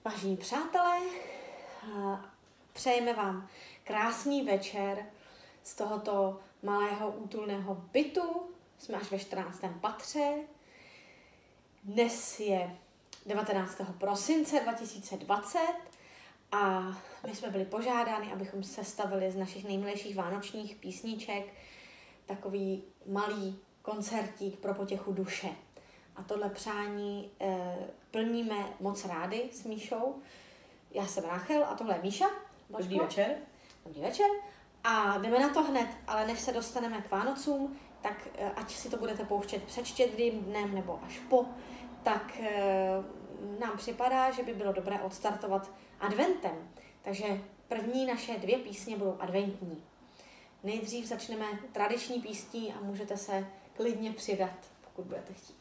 Vážení přátelé, přejeme vám krásný večer z tohoto malého útulného bytu. Jsme až ve 14. patře. Dnes je 19. prosince 2020 a my jsme byli požádáni, abychom sestavili z našich nejmilejších vánočních písniček takový malý koncertík pro potěchu duše. A tohle přání plníme moc rádi s Míšou. Já jsem Ráchel a tohle je Míša. Dobrý večer. Dobrý večer. A jdeme na to hned, ale než se dostaneme k Vánocům, tak ať si to budete pouštět před Štědrým dnem nebo až po, tak nám připadá, že by bylo dobré odstartovat adventem. Takže první naše 2 písně budou adventní. Nejdřív začneme tradiční písní a můžete se klidně přidat, pokud budete chtít.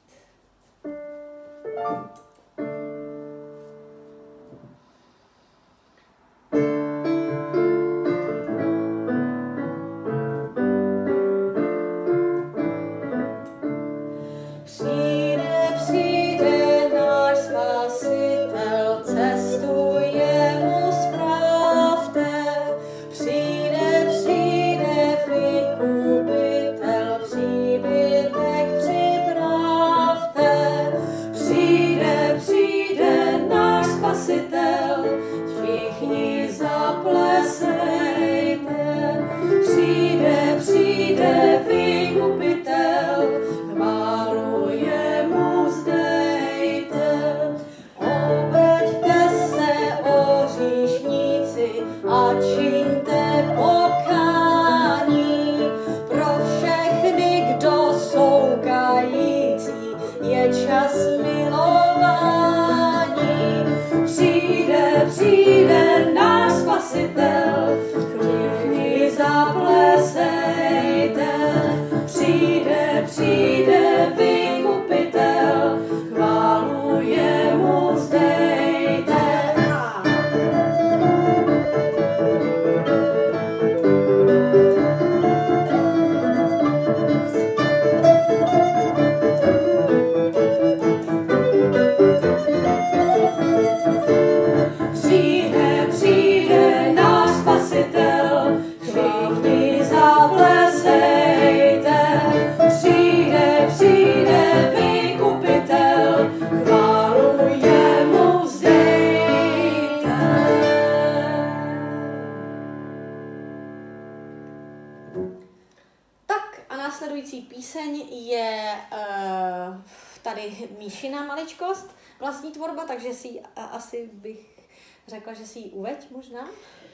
Míšina maličkost, vlastní tvorba, takže si asi bych řekla, že si ji uveď možná.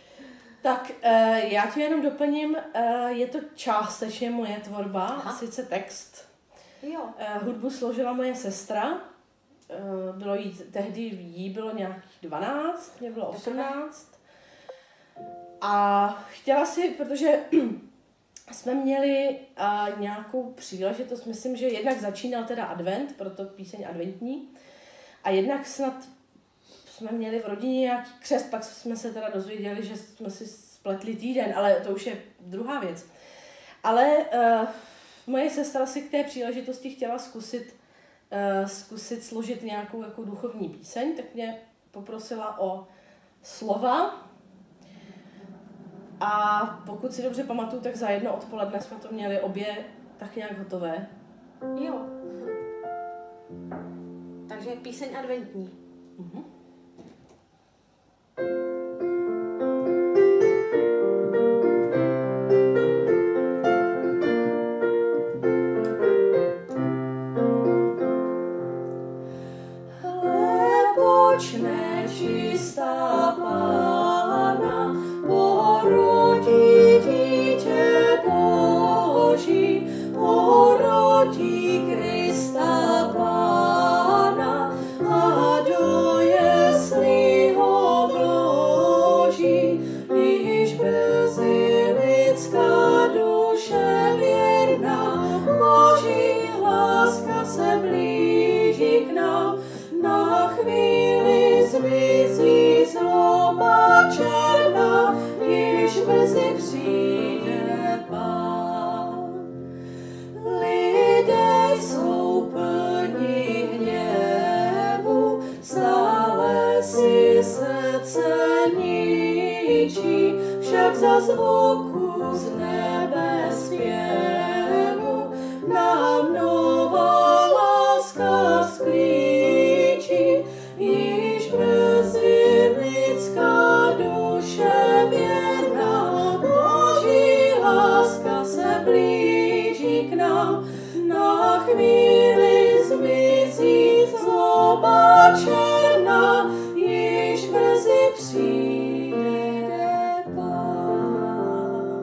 Tak já ti jenom doplním, je to částečně moje tvorba, a sice text. Jo. Hudbu složila moje sestra, tehdy jí bylo nějakých 12, mě bylo 18. A chtěla si, protože jsme měli nějakou příležitost, myslím, že jednak začínal teda advent, proto píseň adventní, a jednak snad jsme měli v rodině nějaký křest, pak jsme se teda dozvěděli, že jsme si spletli týden, ale to už je druhá věc. Ale moje sestra si k té příležitosti chtěla zkusit složit nějakou jako duchovní píseň, tak mě poprosila o slova. A pokud si dobře pamatuju, tak za jedno odpoledne jsme to měli obě tak nějak hotové. Jo. Takže píseň adventní. Mhm. Počne čistá Pána, porodí dítě Boží, porodí Krista Pána a do jeslí ho vloží, již brzy lidská duše věrná, Boží láska se blíží k nám, na chvíli zmizí zloba černá, již brzy přijde Pán. Lidé jsou plní hněvu, stále si však za zvuku z nebe zpěvu nám nová láska sklíčí, již brzy lidská duše věrná, Boží láska se blíží k nám, na chvíli zmizí zloba černá, již brzy přijde Pán.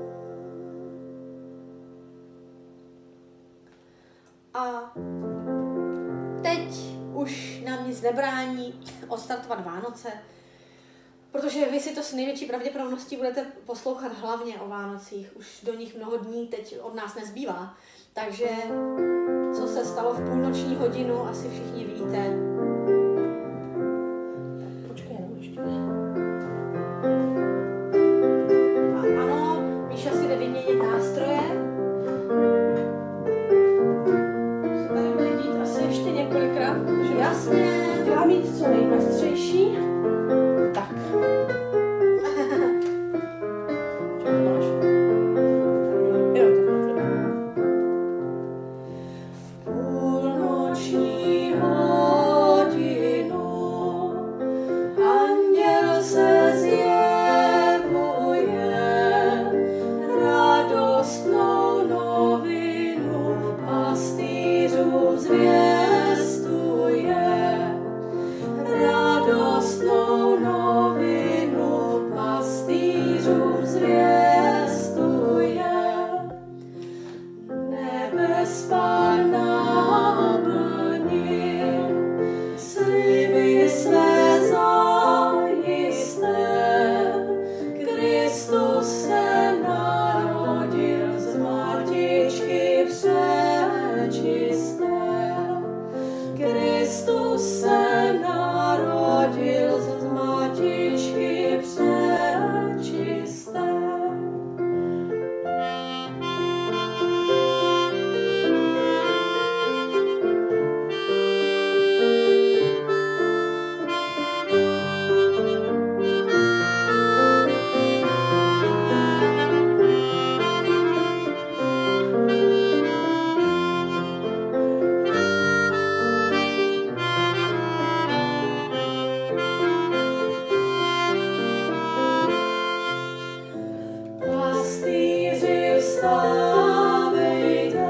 A teď už nám nic nebrání odstartovat Vánoce, protože vy si to s největší pravděpodobností budete poslouchat hlavně o Vánocích. Už do nich mnoho dní teď od nás nezbývá. Takže co se stalo v půlnoční hodinu, asi všichni víte. Počkej, no ještě. A ano, Míša si jde vyměnit nástroje. Se tady bude dít asi ještě několikrát, protože Jasně. chtěla mít co nejpestřejší. Tak. Co to máš? Jo, tak Půlnoční hodinu anděl se zjevuje, radostnou novinu pastýřům zvěstuje, radostnou novinu pastýřům zvěstuje. Nebes Pán naplní, sliby své zajisté. Kristus se narodil z matičky přečisté. Kristus se narodil z matičky přečisté. Pastýři, vstávejte,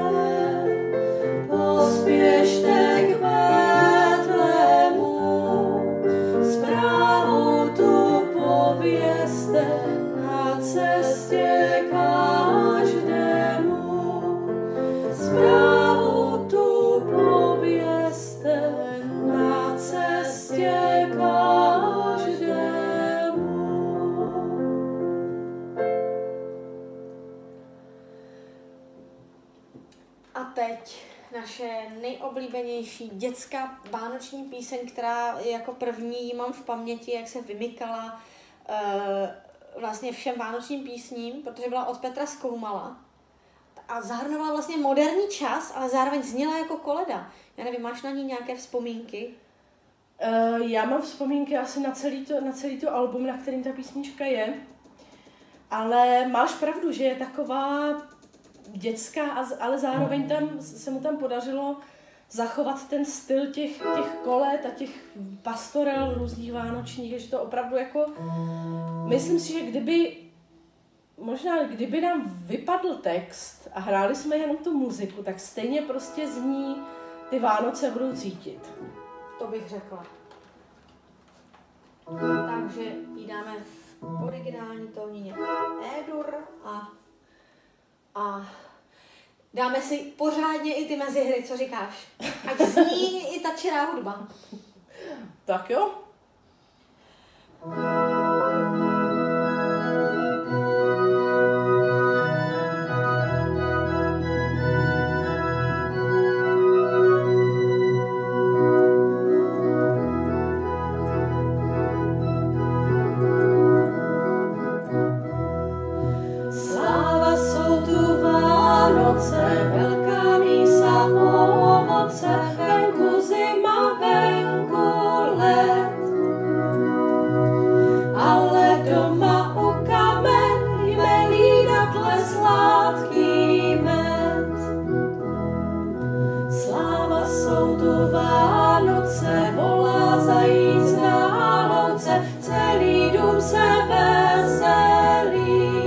pospěšte k Betlému, zprávu tu povězte na cestě každému. Zprávu tu povězte na cestě každému. A teď naše nejoblíbenější dětská vánoční píseň, která jako první mám v paměti, jak se vymykala vlastně všem vánočním písním, protože byla od Petra Skoumala. A zahrnovala vlastně moderní čas, ale zároveň zněla jako koleda. Já nevím, máš na ní nějaké vzpomínky? Já mám vzpomínky asi na celý to album, na kterým ta písnička je. Ale máš pravdu, že je taková dětská, ale zároveň se mu tam podařilo zachovat ten styl těch kolet a těch pastorel různých vánočních, že to opravdu jako, myslím si, že kdyby nám vypadl text a hráli jsme jenom tu muziku, tak stejně prostě z ní ty Vánoce budou cítit. To bych řekla. Takže ji dáme v originální tónině E-dur a dáme si pořádně i ty mezihry, co říkáš? Ať zní i ta čirá hudba. Tak jo. Sláva jsou tu Vánoce, velká mísa ovoce, venku zima, venku let. jsou tu Vánoce, volá zajíc na louce, celý dům se veselí.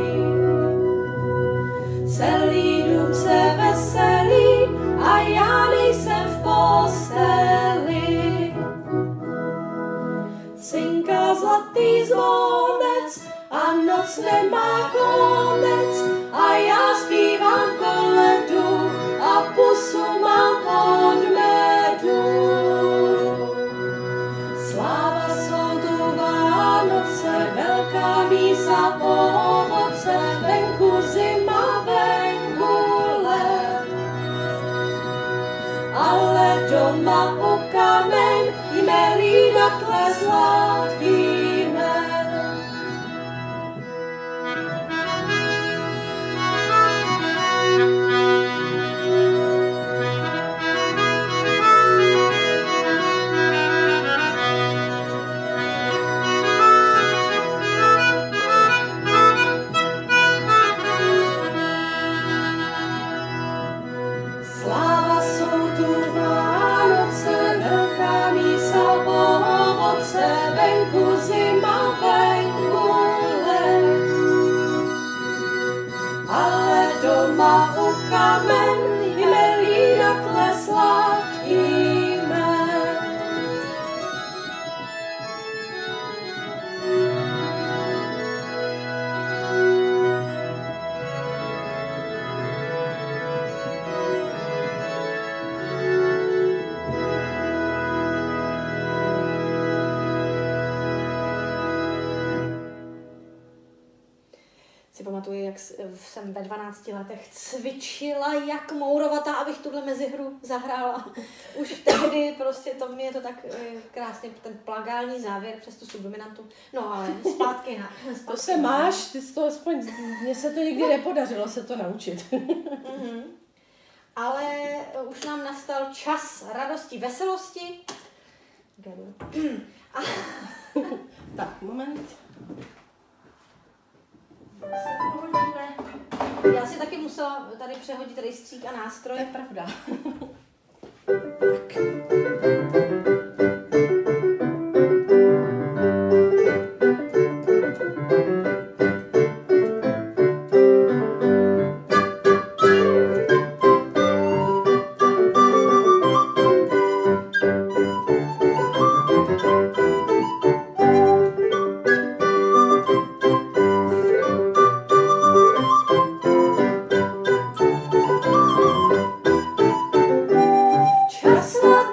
Celý dům se veselí a já nejsem v posteli. Cinká zlatý zvonec a noc nemá konec a já zpívám koledu a pusu mám od medu. Sláva jsou tu Vánoce, velká mísa po ovoce, venku zima, venku led. Ale doma u kamen jme lídakle sladký med. Sláva jsou tu Vánoce, velká mísa po ovoce, venku zima, venku led. Ale doma u kamen jme lídakle sladký med. Si pamatuju, jak jsem ve 12 letech cvičila jak mourovatá, abych tuhle mezihru zahrála. Už tehdy prostě to mě to tak krásně, ten plagální závěr přes tu subdominantu. No ale zpátky na... To se máš, ty jsi to aspoň, mně se to nikdy nepodařilo se to naučit. Ale už nám nastal čas radosti, veselosti. Tak, moment. Já si taky musela tady přehodit rejstřík a nástroj. To je pravda. Čas na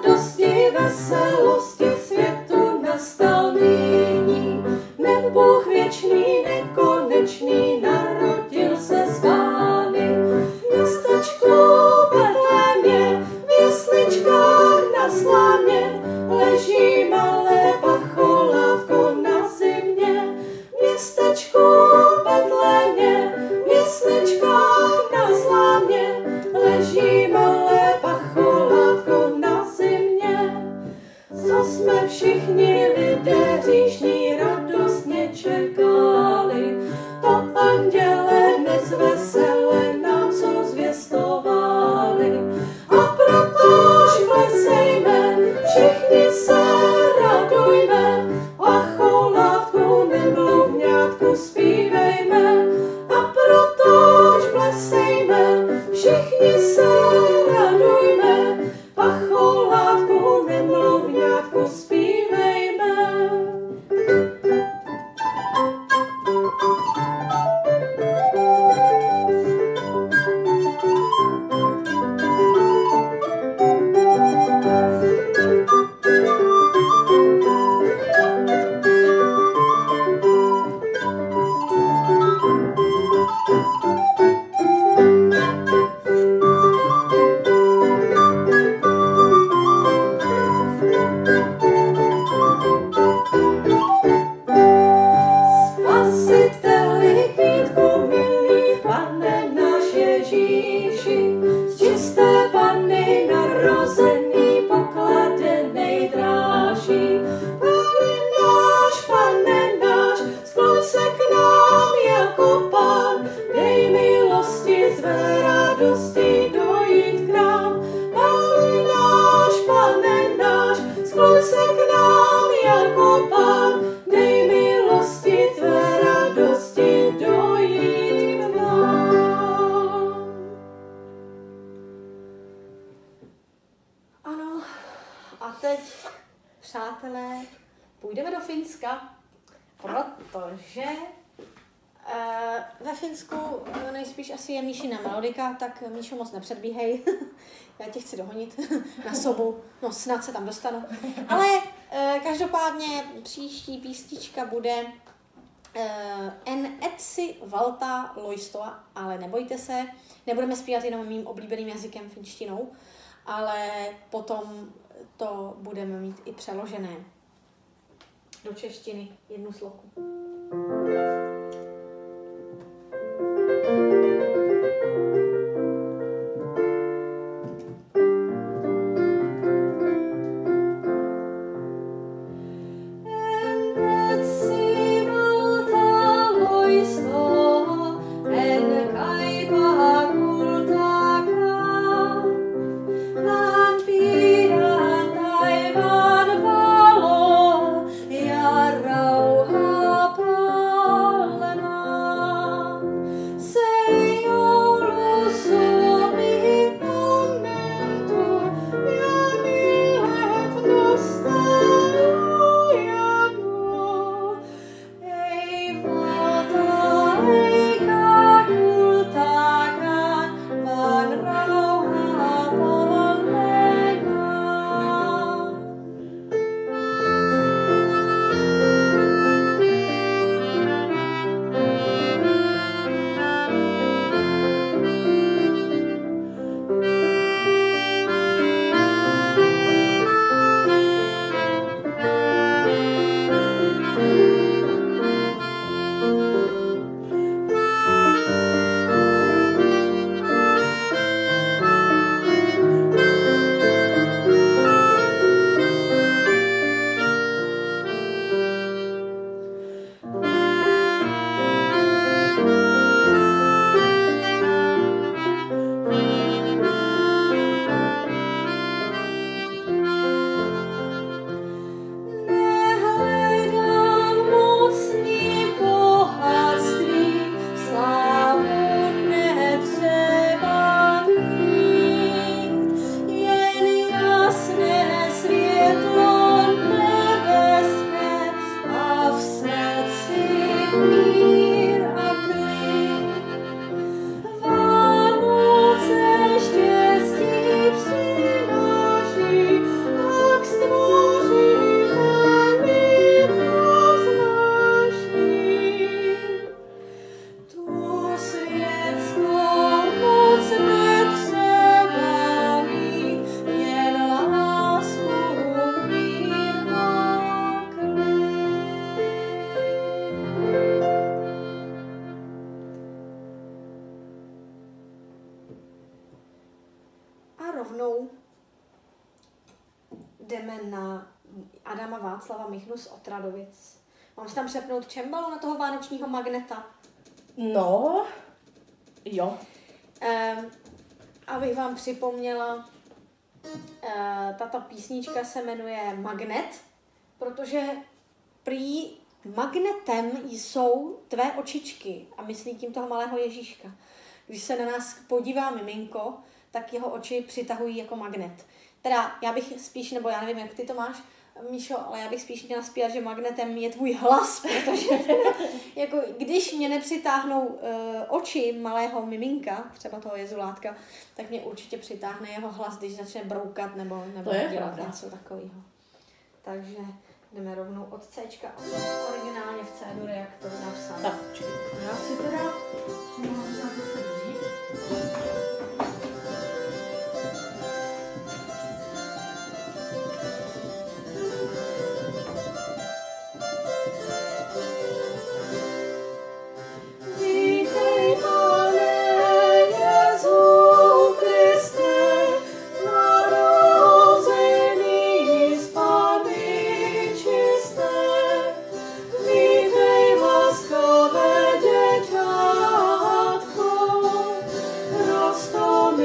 a teď, přátelé, půjdeme do Finska, protože ve Finsku nejspíš asi je Míšina melodika, tak Míšo moc nepředbíhej, já tě chci dohonit na sobu, no snad se tam dostanu. Ale každopádně příští písnička bude En etsi valta loistoa, ale nebojte se, nebudeme zpívat jenom mým oblíbeným jazykem finštinou, ale potom to budeme mít i přeložené do češtiny jednu sloku. rovnou jdeme na Adama Václava Michnu z Otradovic. Mám si tam přepnout čembalo na toho vánočního magneta? No, jo. Abych vám připomněla, tato písnička se jmenuje Magnet, protože prý magnetem jsou tvé očičky a myslí tím toho malého Ježíška. Když se na nás podívá miminko, tak jeho oči přitahují jako magnet. Teda já bych spíš, nebo já nevím, jak ty to máš, Míšo, ale já bych spíš měla zpívat, že magnetem je tvůj hlas, protože teda, jako, když mě nepřitáhnou oči malého miminka, třeba toho jezulátka, tak mě určitě přitáhne jeho hlas, když začne broukat nebo dělat něco takového. Takže jdeme rovnou od Cčka, originálně v C-dur, jak to napsal. Tak, já si teda mám na to se vzít. Rostou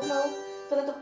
kouknou, tohleto.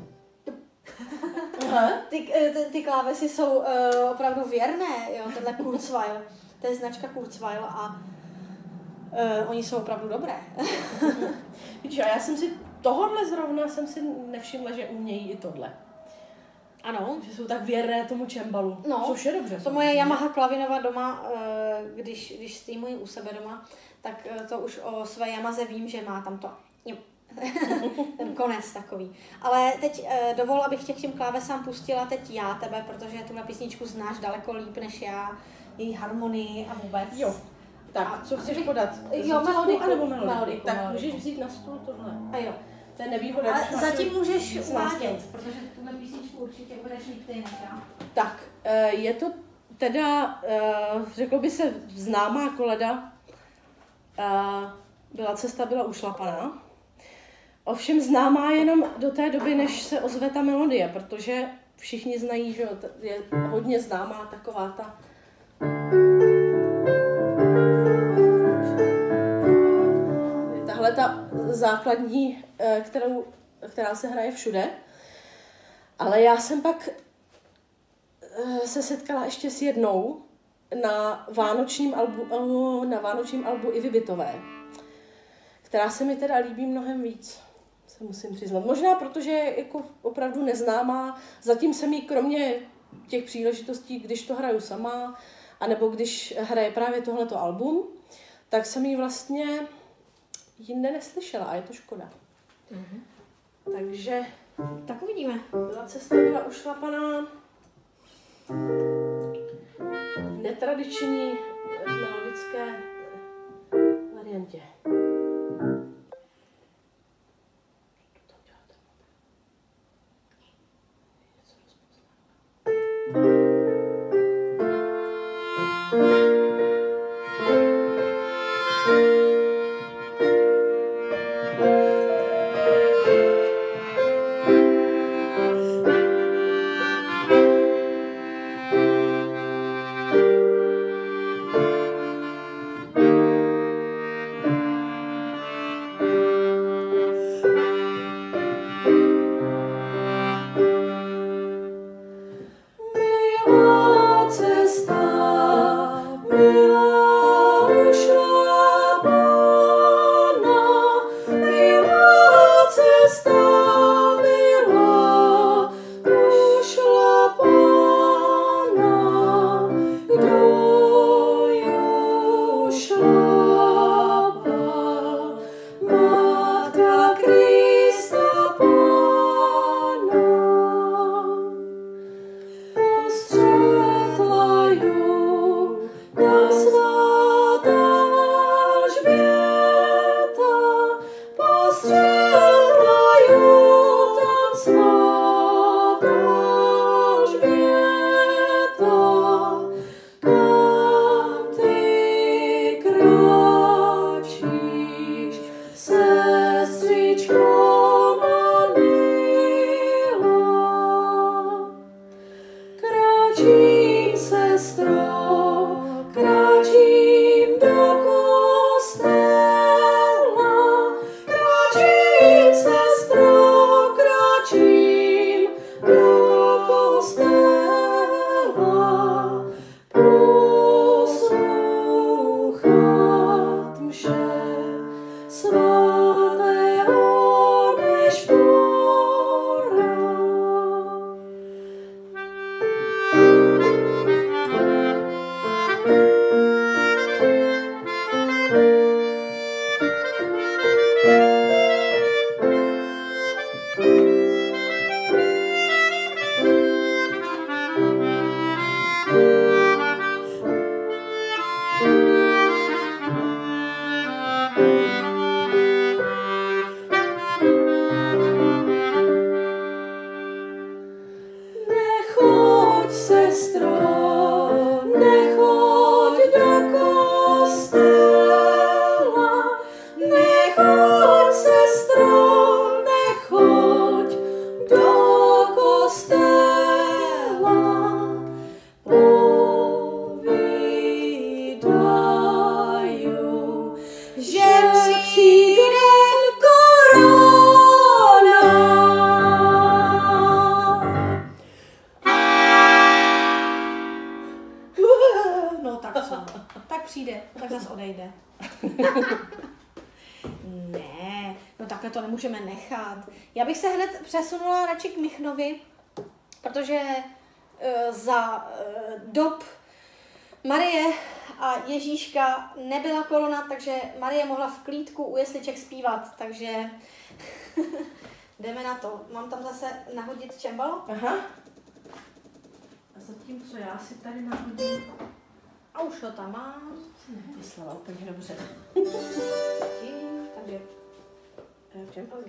Aha. Ty klávesy jsou opravdu věrné, jo, tenhle Kurzweil, to je značka Kurzweil a oni jsou opravdu dobré. Víš, a já jsem si tohodle zrovna jsem si nevšimla, že umějí i tohle. Ano. Že jsou tak věrné tomu čembalu, No, což je dobře. to moje Yamaha Klavinova doma, když streamuji u sebe doma, tak to už o své Yamaze vím, že má tam to ten konec takový. Ale teď dovol, abych tě k těm klávesám pustila teď já tebe, protože tuhle písničku znáš daleko líp než já, její harmonii a vůbec. Jo. Tak, A co chceš podat? Jo, melodiku. Anebo melodiku. Tak Melodiku. můžeš vzít na stůl tohle. A jo. To je nevýhoda. Ale když máš zatím můžeš víc uvádět, nástrojů. protože tuhle písničku určitě budeš líp ty než já. Tak, je to teda, řekl by se, známá koleda. Byla ušlapaná. Ovšem známá jenom do té doby, než se ozve ta melodie, protože všichni znají, že je hodně známá taková ta... Tahle ta základní, která se hraje všude. Ale já jsem pak se setkala ještě s jednou na vánočním albu Ivy Bytové, která se mi teda líbí mnohem víc, se musím přiznat. Možná protože je jako opravdu neznámá, zatím jsem jí kromě těch příležitostí, když to hraju sama, anebo když hraje právě tohleto album, tak jsem jí vlastně jinde neslyšela a je to škoda. Mm-hmm. Takže Tak uvidíme. byla ušlapaná netradiční melodické variantě. No tak co? Tak přijde, tak zase odejde. Ne, no takhle to nemůžeme nechat. Já bych se hned přesunula radši k Michnovi, protože za dob Marie a Ježíška nebyla korona, takže Marie mohla v klídku u jesliček zpívat, takže jdeme na to. Mám tam zase nahodit čembalo? Aha. A zatímco já si tady nahodím... A už ho tam mám. Vyslala úplně dobře. Takže OK.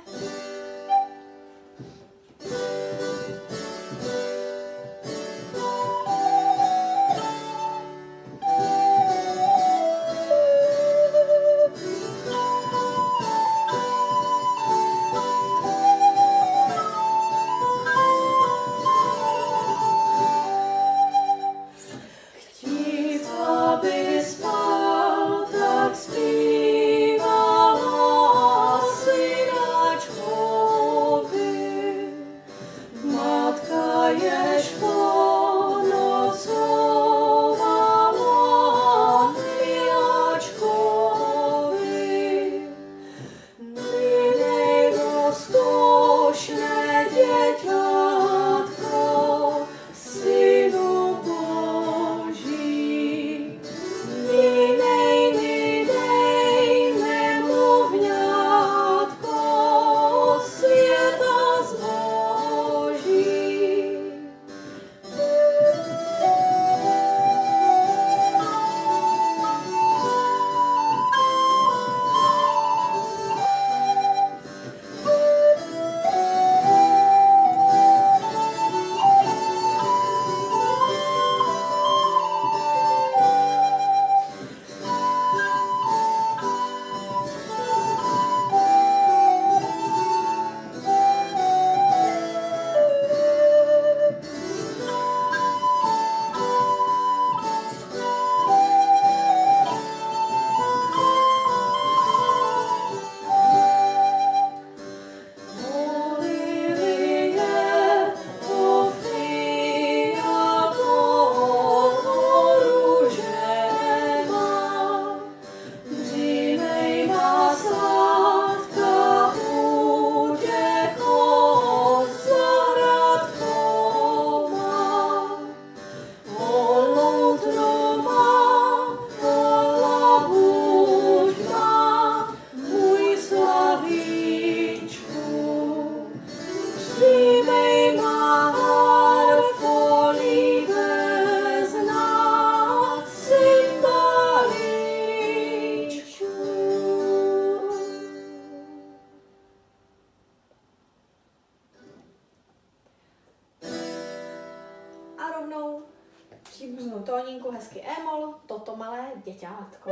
příbuznou tóninku, hezky émol, toto malé děťátko.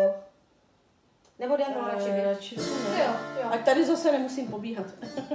Nebo démol radši být? Radši ne. Jo, jo. Ať tady zase nemusím pobíhat.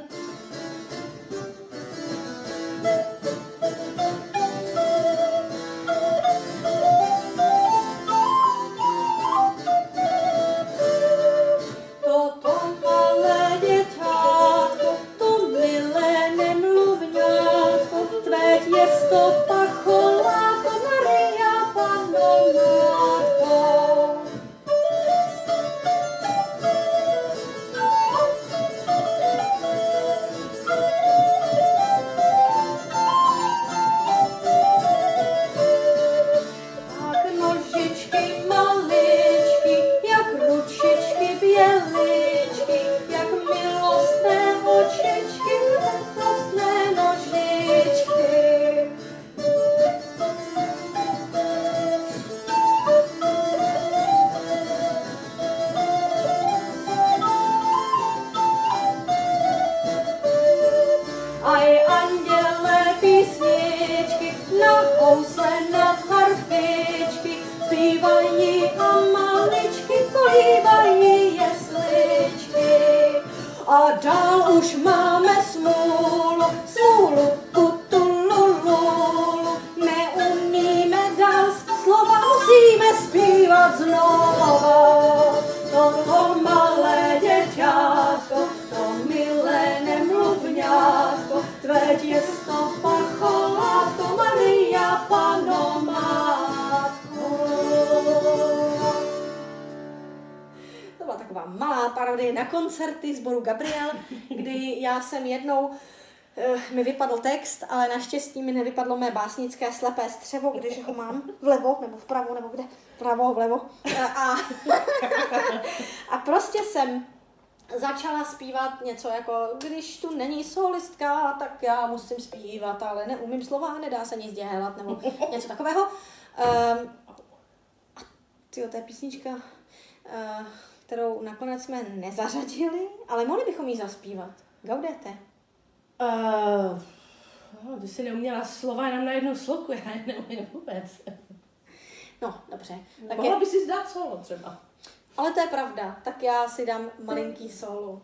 A dál už máme smůlu, kutululu. Neumíme dál slova, musíme zpívat znova. Toto malé děťátko, to milé nemluvňátko, tvé těsto pacholátko, Maria Panno Matko. parodie na koncerty sboru Gabriel, kdy já jsem jednou mi vypadl text, ale naštěstí mi nevypadlo mé básnické slepé střevo, když ho mám vlevo, nebo vpravo, nebo kde? Vpravo, vlevo. A prostě jsem začala zpívat něco jako, když tu není solistka, tak já musím zpívat, ale neumím slova, nedá se nic dělat, nebo něco takového. A tyjo, to je písnička, kterou nakonec jsme nezařadili, ale mohli bychom ji zaspívat. Gaudete. Ty jsi neuměla slova jenom na jednu sloku, já je neumím vůbec. No, dobře. Tak mohla by si zdát solo třeba. Ale to je pravda, tak já si dám malinký solo.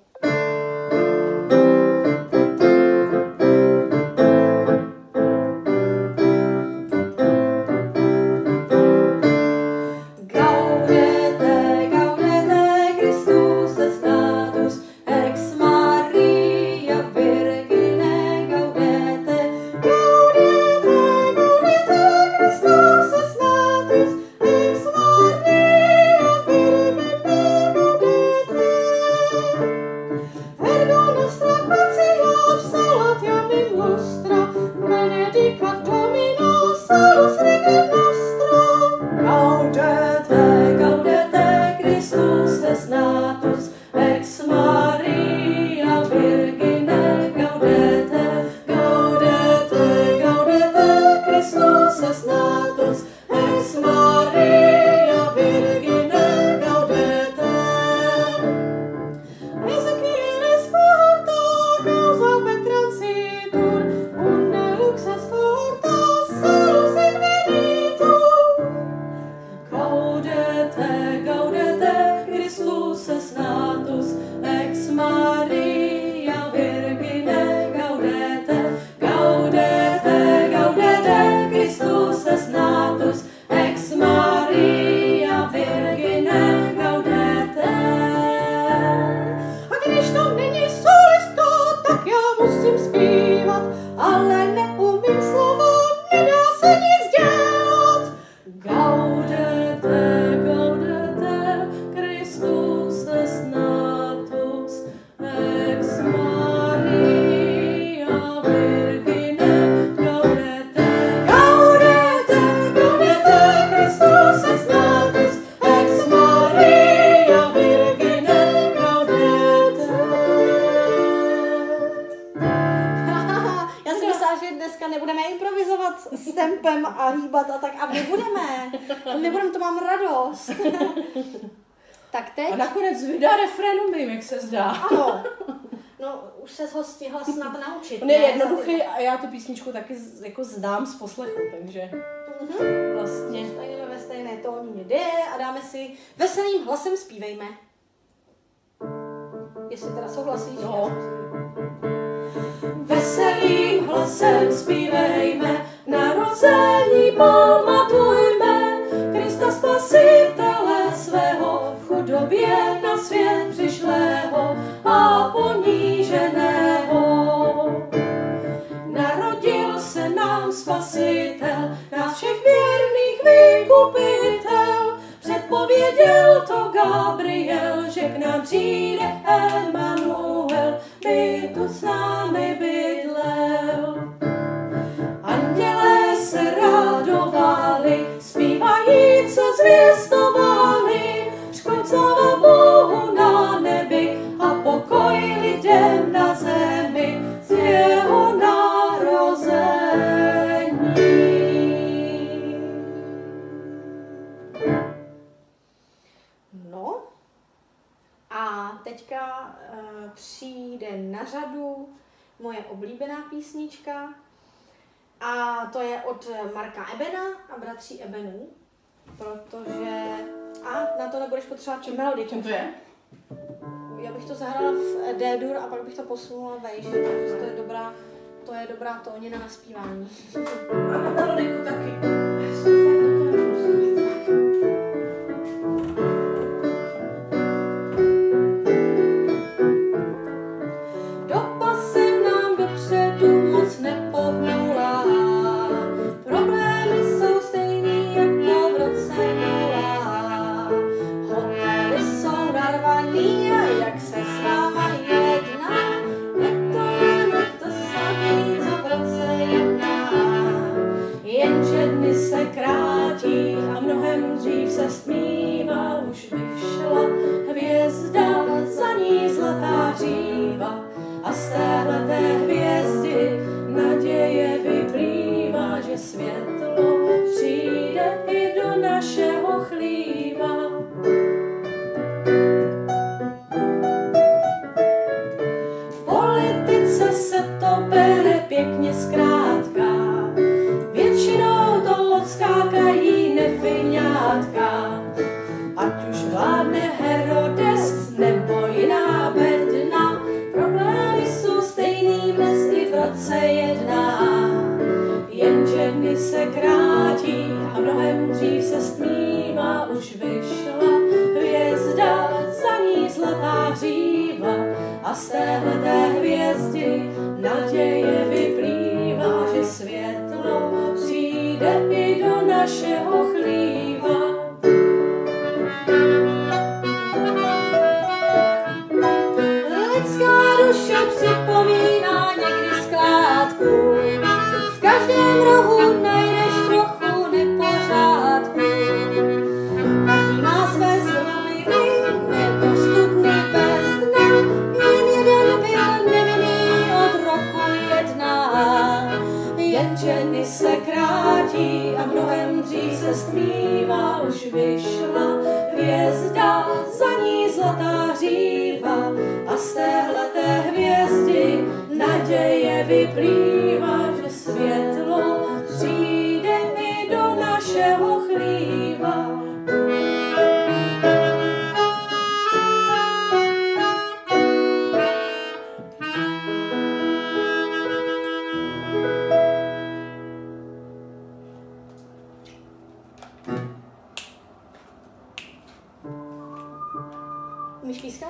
A hýbat a tak a my budeme, to mám radost. Tak teď. A nakonec vydá refrénu mým, jak se zdá. Ano. No, už se ho stihla snad naučit. On je jednoduchý a já tu písničku taky jako znám z poslechu, takže vlastně. Stojíme ve stejné tónině D a dáme si veselým hlasem zpívejme. Jestli teda souhlasíš. No. Veselým hlasem zpívejme, narození pamatujme, Krista Spasitele svého, v chudobě na svět přišlého a poníženého. Narodil se nám Spasitel, nás všech věrných vykupitel, předpověděl to Gabriel, že k nám přijde Emanuel, by tu s námi bydlel. Andělé se radovali, zpívají, co zvěstovali, škoď sláva Bohu na nebi a pokoj lidem na zemi z jeho narození. No a teďka přijde na řadu moje oblíbená písnička. A to je od Marka Ebena a bratří Ebenů, protože... A na to nebudeš potřebovat melodii. Čím to je? Já bych to zahrála v D-dur a pak bych to posunula vejš, takže to je dobrá tónina na zpívání. A na melodiku taky. Jak mnohem dřív se stmívá, už vyšla hvězda, za ní zlatá hříva. A z téhleté hvězdy naděje vyplývá, že světlo přijde i do našeho chlíva. V politice se to bere pěkně zkrátka, většinou to odskákají nefiňátka. Ať už vládne Herodes nebo jiná bedna, problémy jsou stejný dnes i v roce 1. Jenže dny se krátí a mnohem dřív se stmívá, už vyšla hvězda, za ní zlatá hříva. A z téhleté hvězdy naděje vyplývá, že světlo přijde i do našeho chlíva. Lidská duše připomíná někdy skládku, v každém rohu najdeš trochu nepořádku. Každý má své slabiny, nedostupný bez dna, jen jeden byl nevinný od roku 1. Jenže dny se krátí a mnohem dřív se stmívá, už vyšla hvězda, za ní zlatá hříva. A z téhleté hvězdy naděje vyplývá, že světlo přijde i do našeho chlíva. Umíš pískat?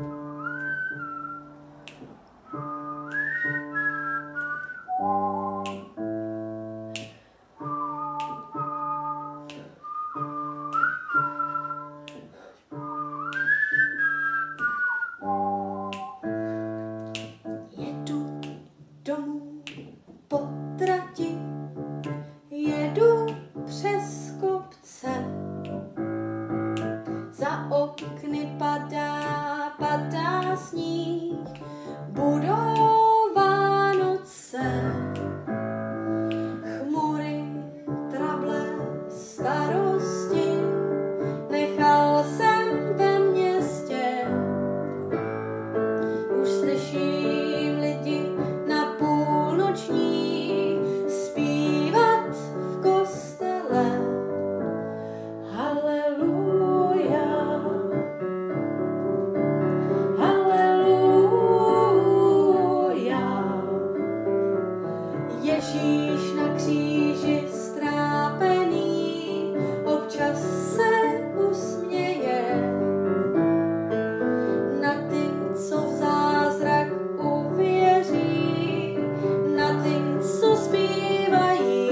Jedu domů po trati, jedu přes kopce. Za okny padá sníh, budou Vánoce. Chmury, trable, starosti, nechal jsem ve městě. Už slyším lidi na půlnoční zpívat v kostele. Haleluja, haleluja. Ježíš na kříži strápený občas se usměje na ty, co v zázrak uvěří, na ty, co zpívají.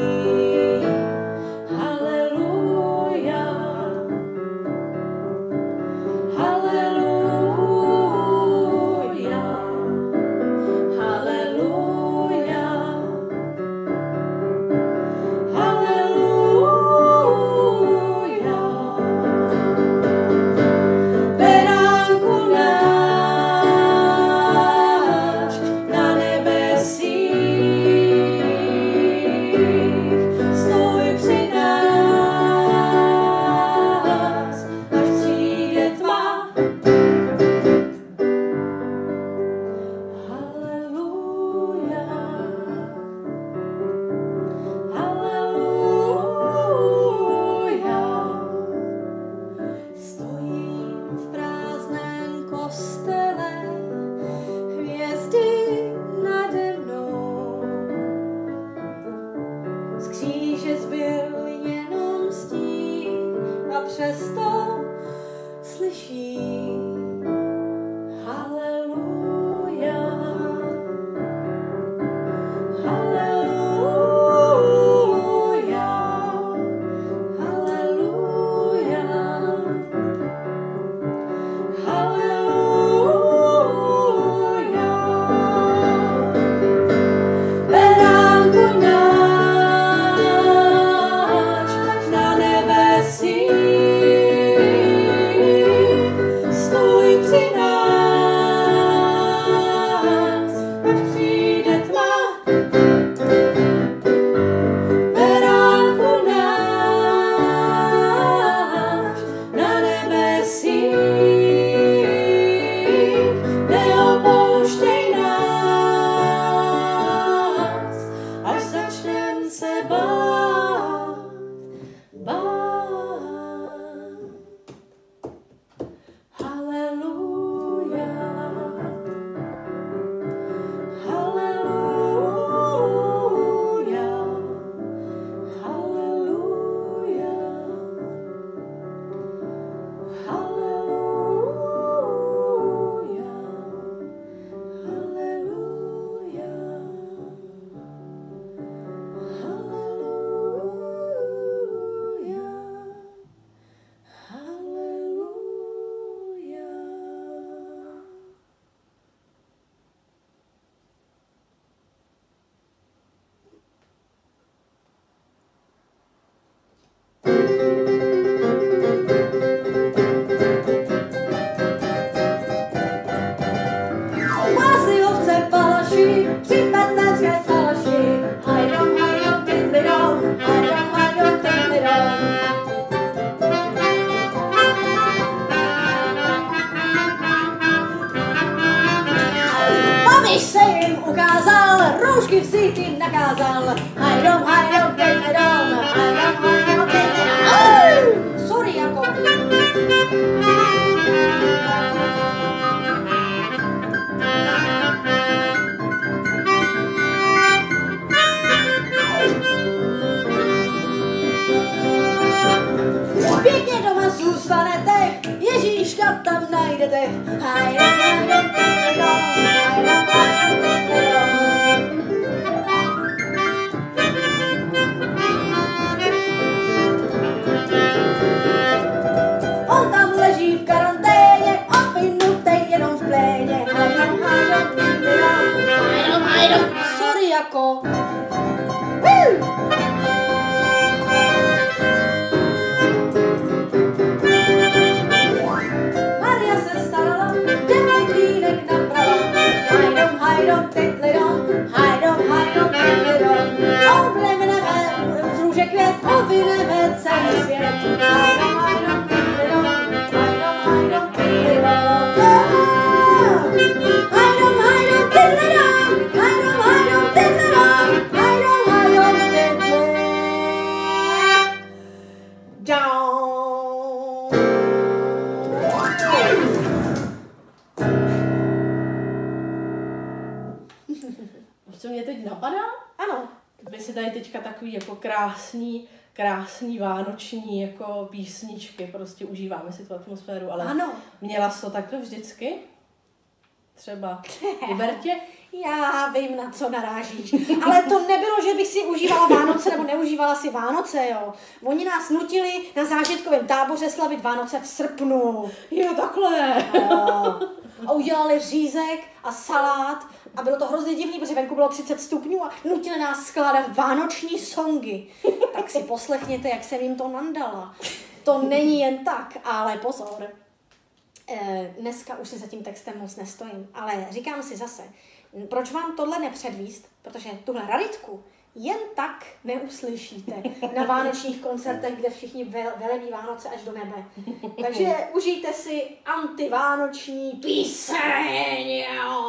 Haleluja, haleluja, haleluja, haleluja. Beránku náš na nebesích, stoj při nás, až přijde tma. Haleluja, haleluja. Stojím v prázdném kostele, hvězdy nade mnou. Z kříže zbyl jenom stín a přesto slyším. Haleluja, haleluja, haleluja, haleluja. Beránku náš na nebesích, Vánočky vzít jim nakázal. Hajdom, hajdom, hajdom, hajdom, hajdom, hajdom. Sorry, jako. Pěkně doma zůstanete, Ježíška tam najdete. Hajdom, hajdom, hajdom, hajdom, hajdom. On tam leží v karanténě, opinutej jenom v pléně. Hajdom, hajdom, hajdom, hajdom. Sorry, jako. Maria se starala, dělej klínek nabrala. Hajdom, hajdom, tytlidom, hajdom, hajdom, tytlidom. Oblemneme z růže květ, ovineme celý svět. Hajdom, hajdom, tytlidom, hajdom, hajdom, tytlidom. Hajdom, hajdom, tytlidom, hajdom, hajdom, tytlidom, hajdom, hajdom, tytlidom. Co mě teď napadá? Ano. My si tady teďka takový jako krásný vánoční jako písničky, prostě užíváme si tu atmosféru, ale Ano. měla jsi to takhle vždycky? Třeba v Bertě? Já vím, na co narážíš. Ale to nebylo, že bych si užívala Vánoce nebo neužívala si Vánoce, jo. Oni nás nutili na zážitkovém táboře slavit Vánoce v srpnu. Jo, takhle. Jo. A udělali řízek a salát a bylo to hrozně divný, protože venku bylo 30 stupňů a nutili nás skládat vánoční songy. Tak si poslechněte, jak jsem jim to nandala. To není jen tak, ale pozor. Dneska už si za tím textem moc nestojím, ale říkám si zase, proč vám tohle nepředvíst, protože tuhle raritku jen tak neuslyšíte na vánočních koncertech, kde všichni velebí Vánoce až do nebe. Takže užijte si antivánoční píseň.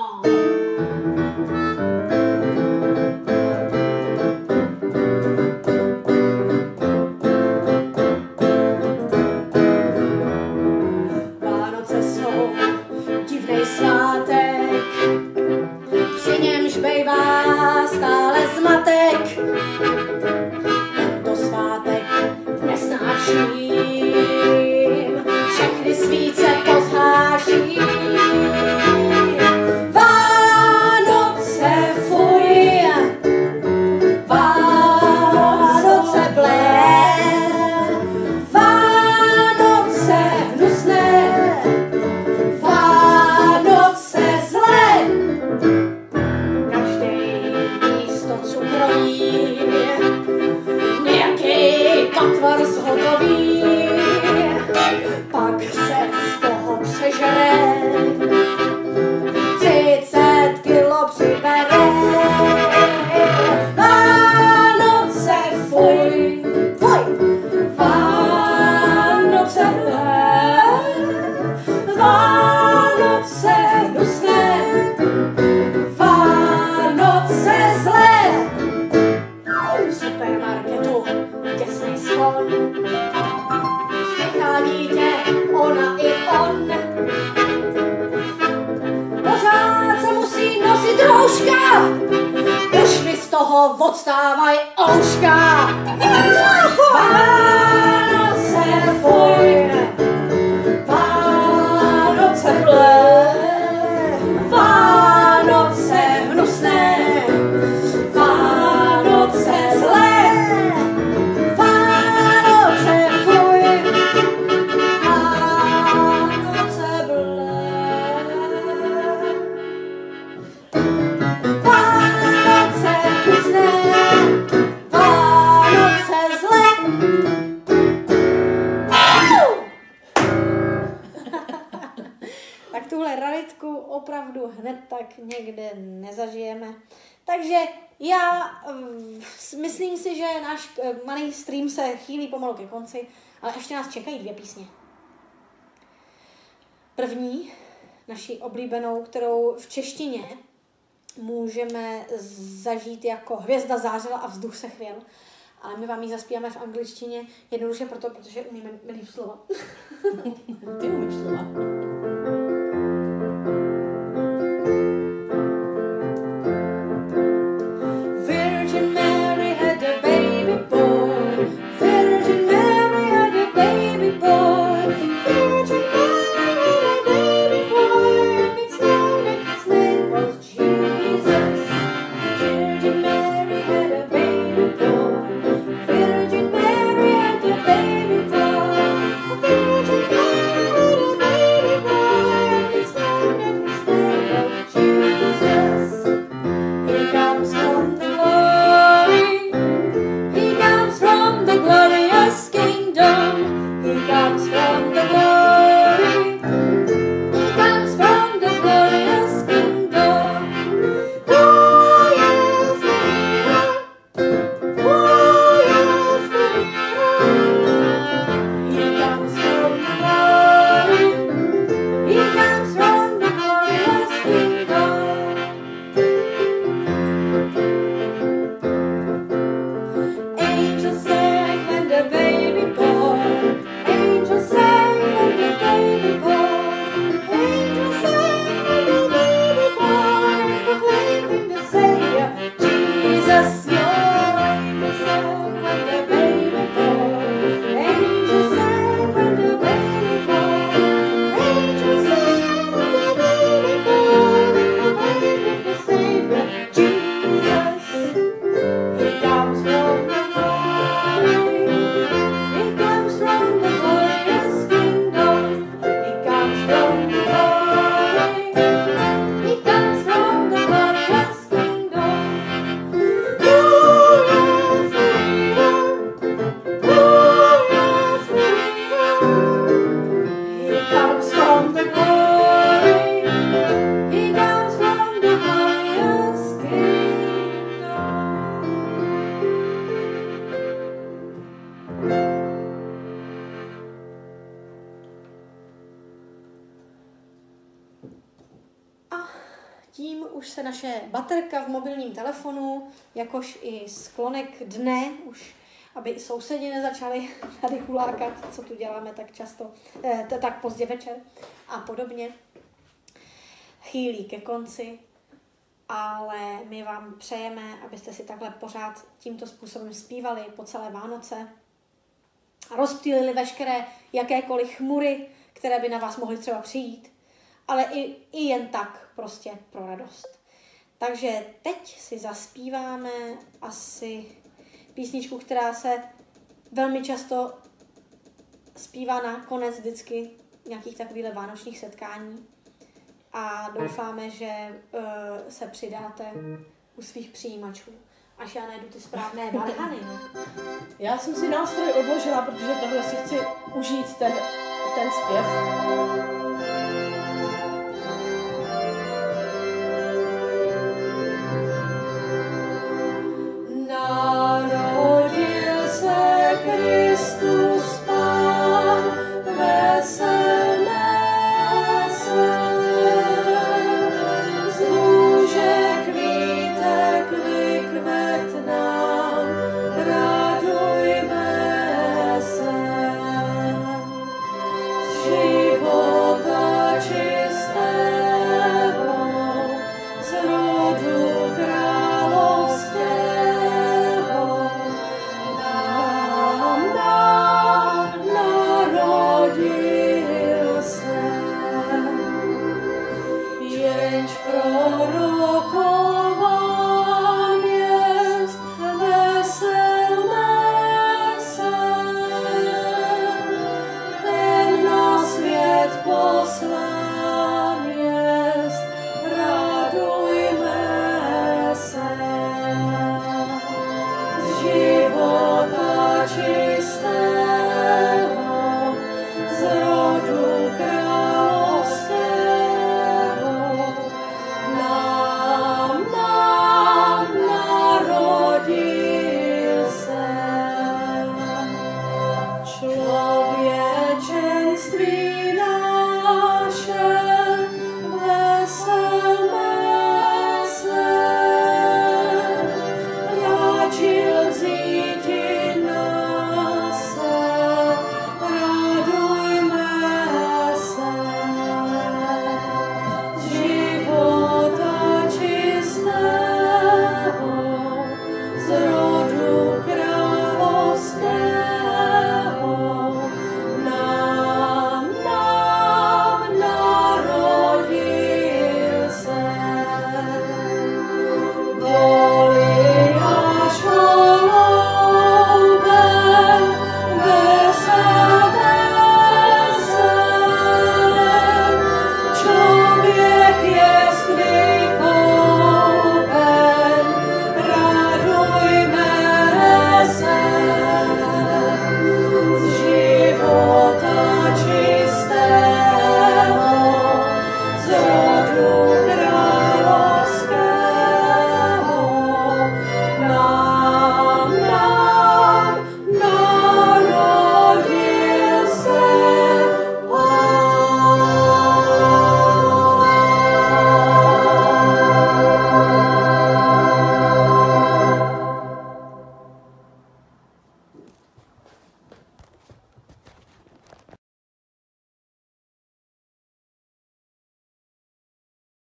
Vánoce jsou divnej svátek, při němž bejvá stále zmatek. Tento svátek nesnáším, všechny svíce pozháším. Vánoce fuj, Vánoce blé, Vánoce hnusné, Vánoce zlé. Místo cukroví, nějaký patvar zhotový, pak se z toho přežere, 30 kilo přibere. Vánoce fuj, fuj, Vánoce blé, Vánoce hnusné, Vánoce zlé. V supermarketu těsný slon, spěchá dítě, ona i on. Pořád se musí nosit rouška, už mi z toho odstávaj ouška. Vánoce fuj, Vánoce blé, Vánoce hnusné, Vánoce zlé, Vánoce fuj, Vánoce blé, Vánoce hnusné, Vánoce zlé. Tak tuhle raritku opravdu hned tak někde nezažijeme. Takže já myslím si, že náš malý stream se chýlí pomalu ke konci, ale ještě nás čekají 2 písně. První, naši oblíbenou, kterou v češtině můžeme zažít jako hvězda zářila a vzduch se chvěl. Ale my vám ji zaspíváme v angličtině jednoduše proto, protože umíme líp slova. Ty umíš slova. Virgin Mary had a baby boy. Virgin Mary had a baby boy. Virgin Mary had a baby boy. And it's known that his name was Jesus. Virgin Mary had a baby boy. Virgin Mary had a baby boy. Virgin Mary had a baby boy. And it's known that his name was Jesus. He comes from the glory. He comes from the glorious kingdom. He comes from the glory. He comes from the glorious kingdom. Oh yes, Maria. Oh yes, Maria. He comes from the glory. He comes from the glorious kingdom. Angels sang when the baby born. Angels sang when the baby born. Angels sang when the baby born. Proclaiming the Savior, Jesus, your angels sang when the baby born. Angels sang when the baby born. Angels sang when the baby born. Proclaiming the Savior, Jesus. He comes from the glory. He comes from the glorious kingdom. He comes from the glory. He comes from the glorious kingdom. Oh yes, Maria. Oh yes, Maria. He comes from the glory. He comes from the glorious kingdom. A tím už se naše baterka v mobilním telefonu, jakož i sklonek dne, už aby i sousedi nezačali tady hulákat, co tu děláme tak často, tak pozdě večer a podobně, chýlí ke konci, ale my vám přejeme, abyste si takhle pořád tímto způsobem zpívali po celé Vánoce a rozptýlili veškeré jakékoliv chmury, které by na vás mohly třeba přijít, ale i jen tak prostě pro radost. Takže teď si zaspíváme asi písničku, která se velmi často zpívá na konec vždycky nějakých takových vánočních setkání a doufáme, že se přidáte u svých přijímačů, až já najdu ty správné varhany. Já jsem si nástroj odložila, protože tohle si chci užít ten zpěv.